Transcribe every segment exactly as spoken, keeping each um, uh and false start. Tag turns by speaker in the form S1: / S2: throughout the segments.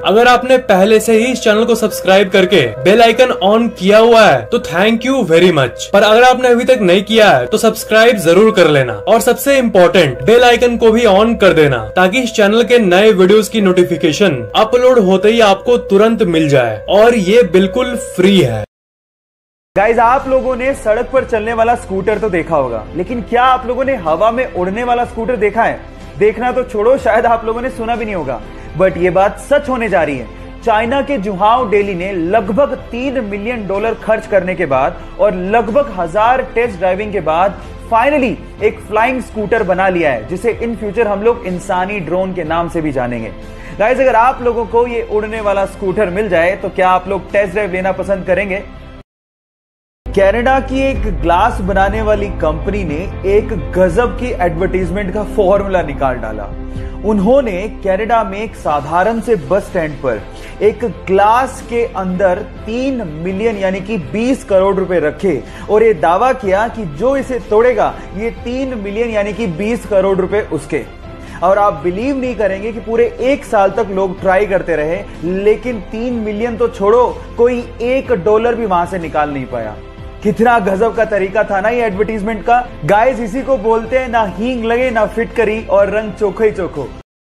S1: अगर आपने पहले से ही इस चैनल को सब्सक्राइब करके बेल आइकन ऑन किया हुआ है तो थैंक यू वेरी मच। पर अगर आपने अभी तक नहीं किया है तो सब्सक्राइब जरूर कर लेना और सबसे इम्पोर्टेंट बेल आइकन को भी ऑन कर देना ताकि इस चैनल के नए वीडियोस की नोटिफिकेशन अपलोड होते ही आपको तुरंत मिल जाए और ये बिल्कुल फ्री है।
S2: गाइज, आप लोगों ने सड़क पर चलने वाला स्कूटर तो देखा होगा, लेकिन क्या आप लोगों ने हवा में उड़ने वाला स्कूटर देखा है? देखना तो छोड़ो, शायद आप लोगों ने सुना भी नहीं होगा, बट ये बात सच होने जा रही है। चाइना के जुहाओ डेली ने लगभग तीन मिलियन डॉलर खर्च करने के बाद और लगभग हजार टेस्ट ड्राइविंग के बाद फाइनली एक फ्लाइंग स्कूटर बना लिया है, जिसे इन फ्यूचर हम लोग इंसानी ड्रोन के नाम से भी जानेंगे। गाइज, अगर आप लोगों को ये उड़ने वाला स्कूटर मिल जाए तो क्या आप लोग टेस्ट ड्राइव लेना पसंद करेंगे? कनाडा की एक ग्लास बनाने वाली कंपनी ने एक गजब की एडवर्टाइजमेंट का फॉर्मूला निकाल डाला। उन्होंने कनाडा में एक साधारण से बस स्टैंड पर एक ग्लास के अंदर तीन मिलियन यानी कि बीस करोड़ रुपए रखे और ये दावा किया कि जो इसे तोड़ेगा ये तीन मिलियन यानी कि बीस करोड़ रुपए उसके। और आप बिलीव नहीं करेंगे कि पूरे एक साल तक लोग ट्राई करते रहे, लेकिन तीन मिलियन तो छोड़ो, कोई एक डॉलर भी वहां से निकाल नहीं पाया। कितना गजब का तरीका था ना ये एडवर्टीजमेंट का। गाइस, इसी को बोलते हैं ना हींग लगे ना फिटकरी और रंग चोखो ही चोखो।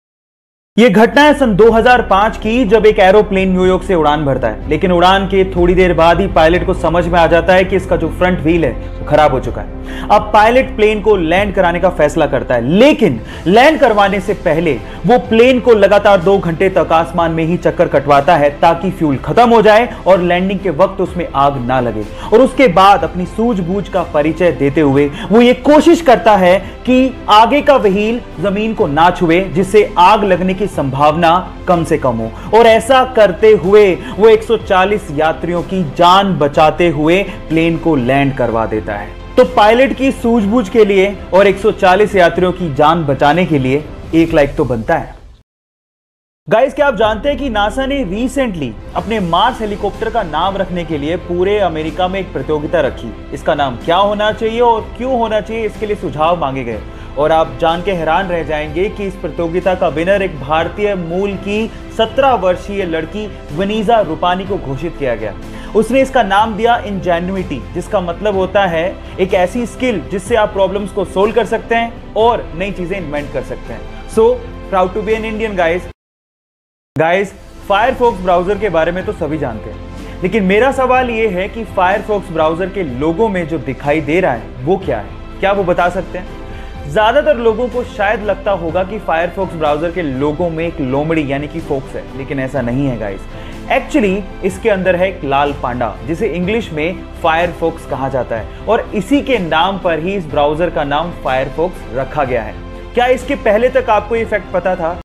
S2: ये घटना है सन दो हज़ार पाँच की, जब एक एरोप्लेन न्यूयॉर्क से उड़ान भरता है, लेकिन उड़ान के थोड़ी देर बाद ही पायलट को समझ में आ जाता है कि इसका जो फ्रंट व्हील है वो खराब हो चुका है। अब पायलट प्लेन को लैंड कराने का फैसला करता है, लेकिन लैंड करवाने से पहले वो प्लेन को लगातार दो घंटे तक आसमान में ही चक्कर कटवाता है ताकि फ्यूल खत्म हो जाए और लैंडिंग के वक्त उसमें आग ना लगे। और उसके बाद अपनी सूझबूझ का परिचय देते हुए वो ये कोशिश करता है कि आगे का व्हील जमीन को ना छुए, जिससे आग लगने की संभावना कम से कम हो। और ऐसा करते हुए वो एक सौ चालीस यात्रियों की जान बचाते हुए प्लेन को लैंड करवा देता है। तो पायलट की सूझबूझ के लिए और एक सौ चालीस यात्रियों की जान बचाने के लिए एक लाइक तो बनता है। गाइस, क्या आप जानते हैं कि नासा ने रिसेंटली अपने मार्स हेलीकॉप्टर का नाम रखने के लिए पूरे अमेरिका में एक प्रतियोगिता रखी। इसका नाम क्या होना चाहिए और क्यों होना चाहिए, इसके लिए सुझाव मांगे गए। और आप जान के हैरान रह जाएंगे कि इस प्रतियोगिता का विनर एक भारतीय मूल की सत्रह वर्षीय लड़की वनीजा रूपानी को घोषित किया गया। उसने इसका नाम दिया इंजेन्युइटी, जिसका मतलब होता है एक ऐसी स्किल जिससे आप प्रॉब्लम्स को सोल्व कर सकते हैं और नई चीजें इन्वेंट कर सकते हैं। So proud to be an Indian guys. Guys, Firefox browser के बारे में तो सभी जानते हैं, लेकिन मेरा सवाल यह है कि फायरफॉक्स ब्राउजर के लोगो में जो दिखाई दे रहा है वो क्या है? क्या वो बता सकते हैं? ज्यादातर लोगों को शायद लगता होगा कि फायरफॉक्स ब्राउजर के लोगो में एक लोमड़ी यानी कि फॉक्स है, लेकिन ऐसा नहीं है गाइस। एक्चुअली इसके अंदर है एक लाल पांडा, जिसे इंग्लिश में फायरफॉक्स कहा जाता है और इसी के नाम पर ही इस ब्राउजर का नाम फायरफॉक्स रखा गया है। क्या इसके पहले तक आपको ये फैक्ट पता था?